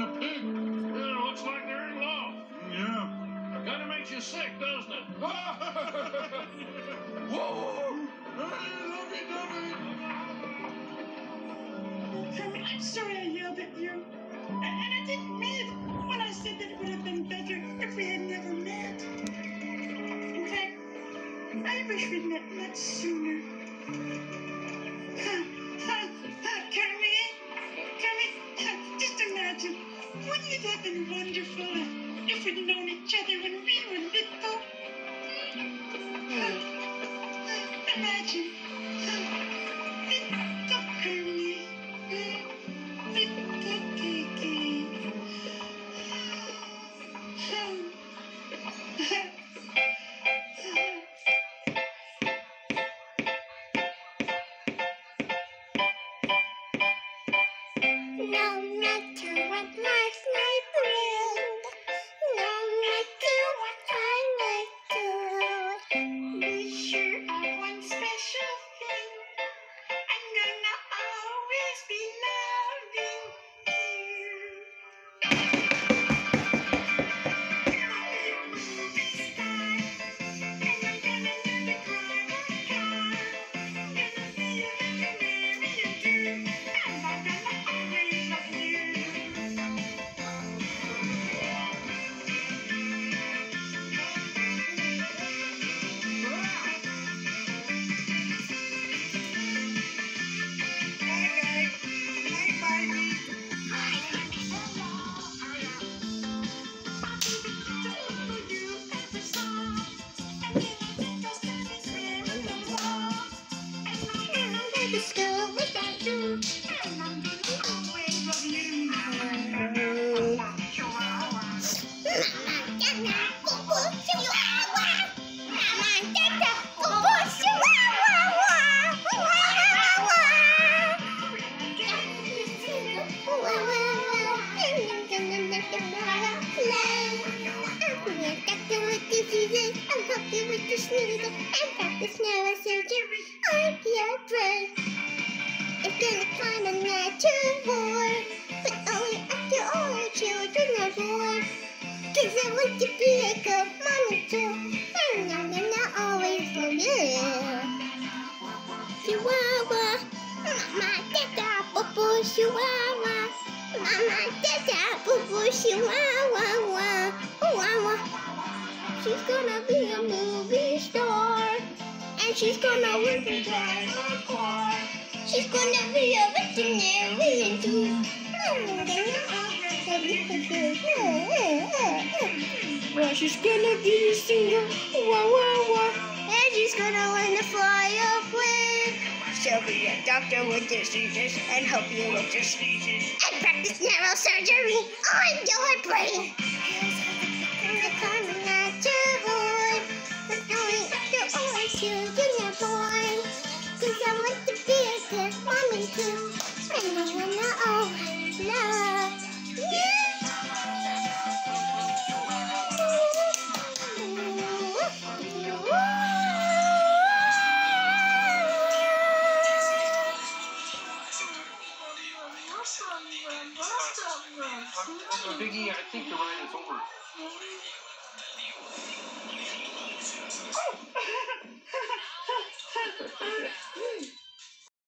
the pig. Yeah, looks like they're in love. Yeah. Kinda makes you sick, doesn't it? Whoa! Hey, lovey-dovey! I'm sorry I yelled at you. And I didn't mean it when I said that it would have been better if we had never met. In fact, I wish we'd met much sooner. Kermit, just imagine, wouldn't it have been wonderful if we'd known each other when we were little? Imagine, little Kermit, little piggy. No matter what life may bring, no matter what I may do, Be sure of one special thing. I'm gonna always be loving you. I'll be a movie star, and I'm gonna never cry or cry. Gonna be a veterinarian too, and I'm gonna always love you. the school without you. I'm helping with the sneeze and practice neurosurgery on your brain. It's gonna climb a natural, but only after all our children are born. 'Cause I want to be a good mommy too, and I'm gonna always love you. Chihuahua, mama, dada, boo-boo, chihuahua. Mama, dada, boo-boo, chihuahua, chihuahua. She's gonna be a movie star, and she's gonna work and drive a car. She's gonna be a veterinarian too. Well, she's gonna be a singer, wah wah wah, and she's gonna learn to fly a plane. She'll be a doctor with diseases and help you with your sneezes and practice neurosurgery on your brain. Children are born, 'cause I want to be a good mommy too, and I wanna always love you. Biggie, I think the ride is over. Oh!